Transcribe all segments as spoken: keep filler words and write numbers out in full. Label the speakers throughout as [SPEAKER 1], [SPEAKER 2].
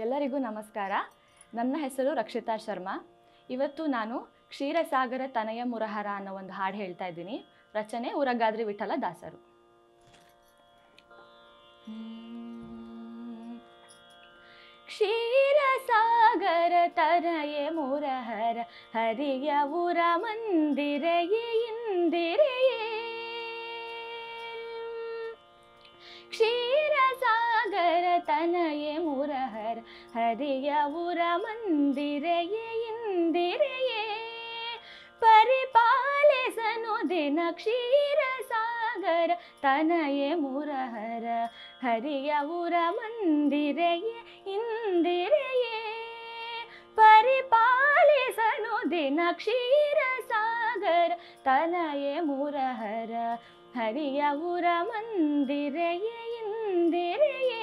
[SPEAKER 1] ಎಲ್ಲರಿಗೂ ನಮಸ್ಕಾರ. ನನ್ನ ಹೆಸರು ರಕ್ಷಿತಾ ಶರ್ಮಾ. ಇವತ್ತು ನಾನು ಕ್ಷೀರಸಾಗರ ತನಯ ಮುರಹರ ಅನ್ನೋ ಒಂದು ಹಾಡು ಹೇಳ್ತಾ ಇದ್ದೀನಿ. ರಚನೆ ಉರಗಾದ್ರಿ ವಿಠಲ ದಾಸರು. ಕ್ಷೀರಸಾಗರ ತನಯ ಮುರಹರ ಹರಿಯ ಉರ ಮಂದಿರೆಯೇ ಇಂದಿರೆಯೇ. ಕ್ಷೀರಸಾಗರ ತನಯ ಮುರಹರ ಹರಿಯ ಉರ ಮಂದಿರೆಯೇ ಇಂದಿರೆಯೇ. ಪರಿಪಾಲಿಸನು ದಿನ ಕ್ಷೀರಸಾಗರ ತನಯ ಮುರಹರ ಹರಿಯ ಉರ ಮಂದಿರೆಯೇ ಇಂದಿರೆಯೇ. ಪರಿಪಾಲಿಸನು ದಿನ ಕ್ಷೀರಸಾಗರ ತನಯ ಮುರಹರ ಹರಿಯ ಉರ ಮಂದಿರೆಯೇ ಇಂದಿರೆಯೇ.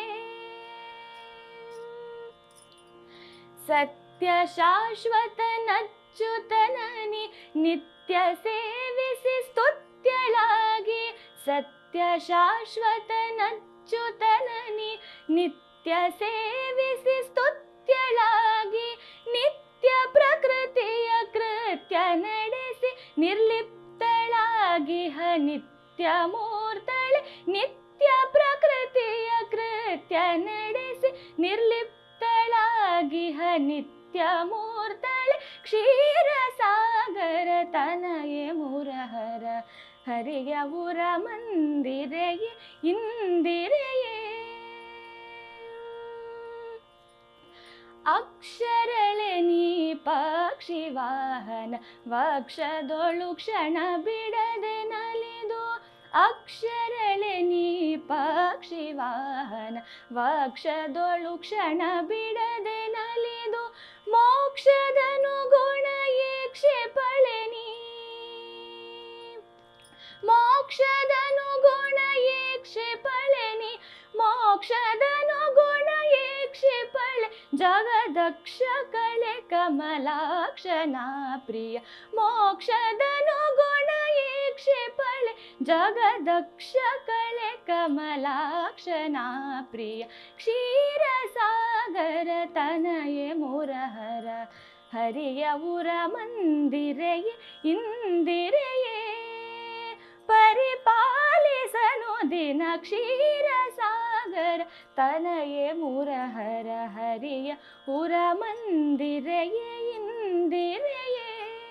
[SPEAKER 1] ಸತ್ಯ ಶಾಶ್ವತ ನಚ್ಚುತನನಿ ನಿತ್ಯ ಸೇವಿಸಿ ಸ್ತುತ್ಯಳಾಗಿ. ಸತ್ಯ ಶಾಶ್ವತ ನಚ್ಚುತನನಿ ನಿತ್ಯ ಸೇವಿಸಿ ಸ್ತುತ್ಯಳಾಗಿ. ನಿತ್ಯ ಪ್ರಕೃತಿಯ ಕೃತ್ಯ ನಡೆಸಿ ನಿರ್ಲಿಪ್ತಳಾಗಿ ಹ ನಿತ್ಯ ಮೂರ್ತಳೆ. ನಿತ್ಯ ಪ್ರಕೃತಿಯ ಕೃತ್ಯ ನಡೆಸಿ ನಿರ್ಲಿಪ್ತಳಾಗಿ ಹ ನಿತ್ಯ ಮೂರ್ತಳೆ. ಕ್ಷೀರಸಾಗರ ತನಯ ಮುರಹರ ಹರಿಯ ಉರ ಮಂದಿರೆಯೇ ಇಂದಿರೆಯೇ. ಅಕ್ಷರಳೆ ನೀ ಪಕ್ಷಿ ವಾಹನ ವಕ್ಷದೊಳು ಕ್ಷಣ ಬಿಡದೆ ನಲಿದು. ಅಕ್ಷರಳೆ ನೀ ಪಕ್ಷಿ ವಾಹನ ವಕ್ಷದೊಳು ಕ್ಷಣ ಬಿಡದೆ ನಲಿದು. ಮೋಕ್ಷದನು ಗುಣ ಕ್ಷಿಪಳೆ ನೀ. ಮೋಕ್ಷದನು ಗುಣ ಕ್ಷಿಪಳೆ ನೀ. ಮೋಕ್ಷದನು ಗುಣ ಕ್ಷಿಪಳೆ ಜಗದಕ್ಷ ಕಳೆ ಕಮಲಾಕ್ಷನಾ ಪ್ರಿಯ. ಮೋಕ್ಷದನು ಗುಣ ಕ್ಷಿಪಳೆ ಜಗದಕ್ಷ ಕಳೆ ಕಮಲಾಕ್ಷನಾ ಪ್ರಿಯ. ಕ್ಷೀರಸಾಗರ ತನಯ ಮುರಹರ ಹರಿಯ ಉರ ಮಂದಿರೆಯೇ ಇಂದಿರೆಯೇ. ಪರಿಪಾಲಿಸನು ದಿನ ಕ್ಷೀರಸಾಗರ ತನಯ ಮುರಹರ ಹರಿಯ ಉರ ಮಂದಿರೆಯೇ ಇಂದಿರೆಯೇ.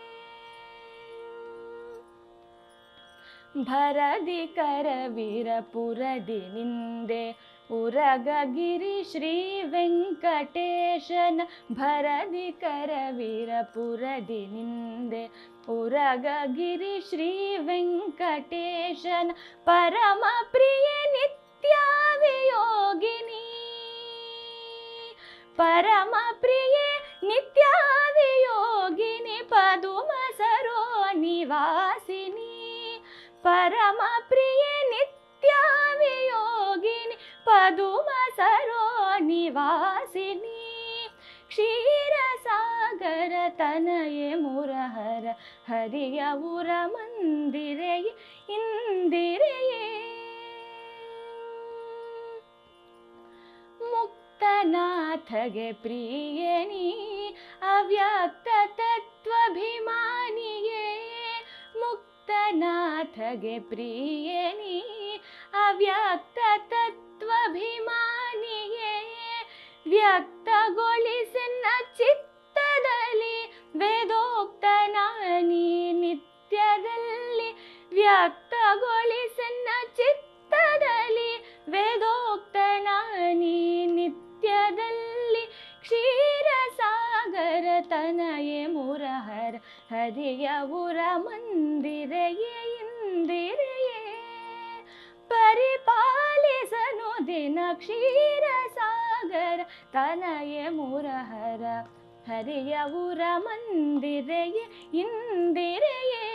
[SPEAKER 1] ಭರದಿ ಕರವೀರಪುರದಿ ನಿಂದೆ ಉರಗಗಿರಿ ಶ್ರೀ ವೆಂಕಟೇಶನ. ಭರದಿ ಕರವೀರಪುರದಿ ನಿಂದೆ ಉರಗಗಿರಿ ಶ್ರೀ ವೆಂಕಟೇಶನ. ಪರಮ ಪ್ರಿಯ ನಿತ್ಯಾವಿಯೋಗಿನಿ. ಪರಮ ಪ್ರಿಯ ನಿತ್ಯಾವಿಯೋಗಿನಿ ಪದುಮ ಸರೋ ನಿವಾಸಿನಿ. ಪರಮ ಪ್ರಿಯ ನಿತ್ಯಾವಿಯೋಗಿನಿ ಪದುಮ ಸರೋ ನಿವಾಸಿನಿ. ಕ್ಷೀರಸಾಗರ ತನಯ ಮುರಹರ ಹರಿಯ ಉರ ಮಂದಿರೆಯೇ ಇಂದಿರೆಯೇ. ಮುಕ್ತನಾಥಗೆ ಪ್ರಿಯನಿ ಅವ್ಯಕ್ತ ತತ್ವಭಿಮಾನಿಯೇ. ಮುಕ್ತನಾಥಗೆ ಪ್ರಿಯನಿ ಅವ್ಯಕ್ತ ತತ್ವಭಿಮಾನಿಯೇ. ವ್ಯಕ್ತಗೊಳಿಸಿನ ಚಿತ್ತದಲ್ಲಿ ವೇದೋಕ್ತನಾನಿ ನಿತ್ಯದಲ್ಲಿ. ವ್ಯಕ್ತಗೊಳಿಸಿನ ಚಿತ್ತದಲ್ಲಿ ವೇದೋಕ್ತನಾನಿ ನಿತ್ಯದಲ್ಲಿ. ಕ್ಷೀರಸಾಗರ ತನಯ ಮುರಹರ ಹರಿಯ ಉರ ಮಂದಿರೆಯೇ ಇಂದಿರೆಯೇ. ಪರಿಪಾಲಿಸನು ದಿನ ಕ್ಷೀರಸಾಗರ ತನಯ ಮುರಹರ ಹರಿಯ ಉರ ಮಂದಿರೆಯೇ ಇಂದಿರೆಯೇ.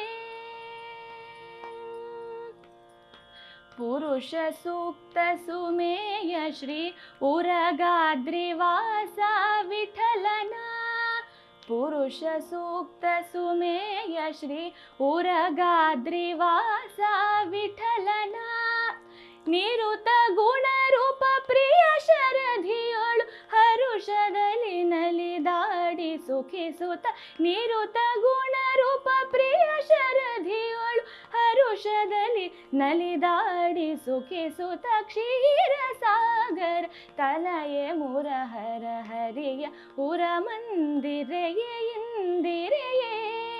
[SPEAKER 1] ಪುರುಷ ಸೂಕ್ತ ಸುಮೇಯ ಶ್ರೀ ಉರಗಾದ್ರಿವಾಸ ವಿಠಲನ. ಪುರುಷ ಸೂಕ್ತ ಸುಮೇಯ ಶ್ರೀ ಉರಗಾದ್ರಿವಾಸ ವಿಠಲನ. ನಿರುತ ಗುಣ ರೂಪ ಪ್ರಿಯ ಶರಧಿಯೋಳು ಹರುಷದ ಸುಖಿಸುತ್ತ ನಿರುತ ಗುಣ ರೂಪ ಪ್ರಿಯ ಶರಧಿಯೋಳು ಹರುಷದಲ್ಲಿ ನಲಿದಾಡಿ ಸುಖಿಸುತ್ತ ಕ್ಷೀರ ಸಾಗರ ತನಯೇ ಮುರಹರ ಹರಿಯ ಉರ ಮಂದಿರೆಯೇ ಇಂದಿರೆಯೇ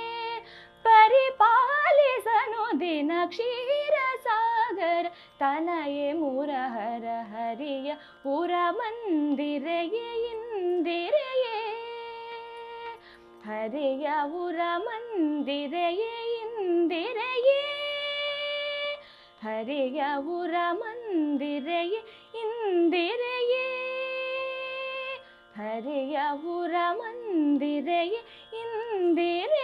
[SPEAKER 1] ಪರಿಪಾಲಿಸನು ದಿನ ಕ್ಷೀರ ಸಾಗರ ತನಯೇ ಮುರಹರ ಹರಿಯ ಉರ ಮಂದಿರೆಯೇ ಇಂದಿರೆಯೇ ಹರಿಯ ಉರ ಮಂದಿರೆಯೇ ಇಂದಿರೆಯೇ ಹರಿಯ ಉರ ಮಂದಿರೆಯೇ ಇಂದಿರೆಯೇ ಹರಿಯ ಉರ ಮಂದಿರೆಯೇ ಇಂದಿರೆಯೇ